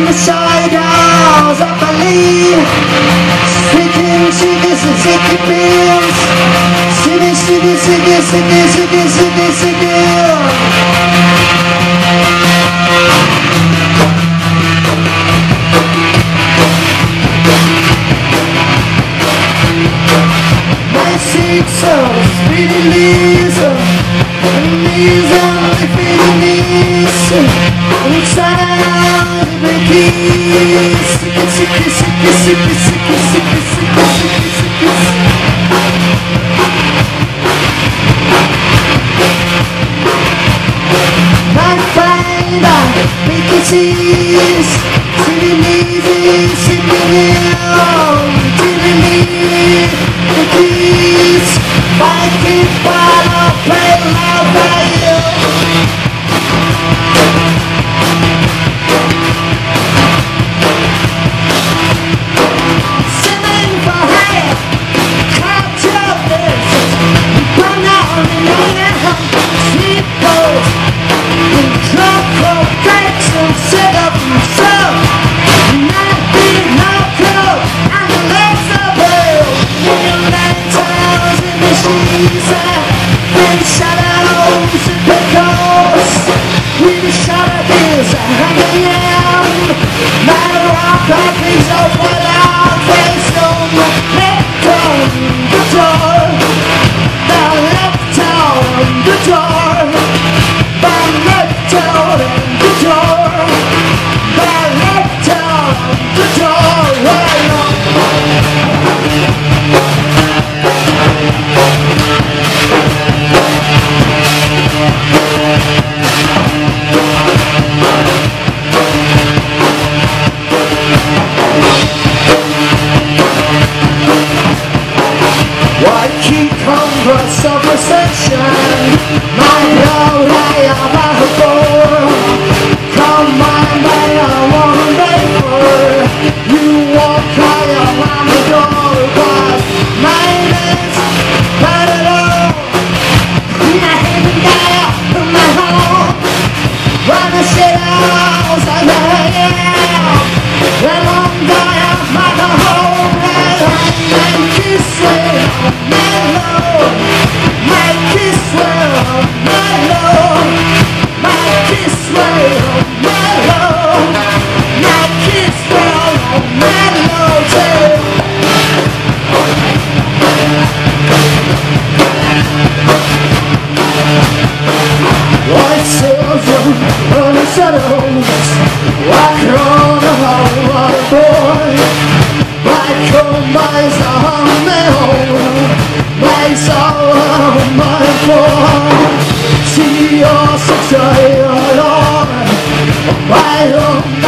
the shadows of the lead, speaking chickens and chicken beans, chicken, chicken, chicken, chicken, chicken, chicken, chicken. My seats are speedy leaves, knees and feeding knees, and inside the keys, sicky, sicky, sicky, sicky, sicky, sicky, sicky, sicky, I find out making cheese, sitting easy, sitting in, sitting in the keys, fighting for the play loud by you. Swimming for hire, catch your fish, burn out in the sleepboat, and cocoa cakes and set up yourself. Not being no club, and the legs are pale. In lanterns in the sheets, and shadows in the coast. We the shadows hanging out. My rock is open out, face on the left on the door. The left on the door. The left on the door. The left on the door. Right on. Why keep Congress of recession? My love, I have a door. Come on, by a woman, baby. You walk high around the door, but my name's not at all. My head and die from my home. Run the shit out, I am. When I'm dying, my home, and kiss it, my love. My kiss will, my love. My kiss will, my love. My kiss will, my love, too. White silver on the shadows, walk on the hall of a boy. Black home buys the home, buys all of my boy. See your such a my home.